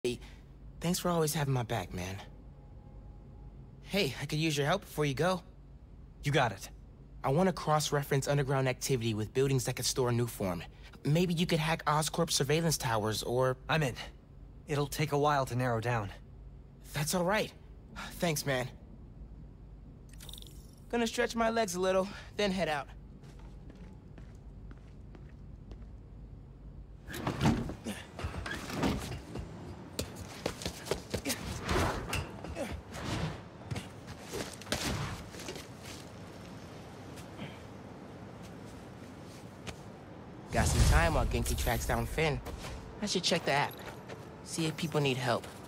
Hey, thanks for always having my back, man. Hey, I could use your help before you go. You got it. I want to cross-reference underground activity with buildings that could store a new form. Maybe you could hack Oscorp's surveillance towers, or... I'm in. It'll take a while to narrow down. That's all right. Thanks, man. Gonna stretch my legs a little, then head out. Got some time while Genki tracks down Finn. I should check the app. See if people need help.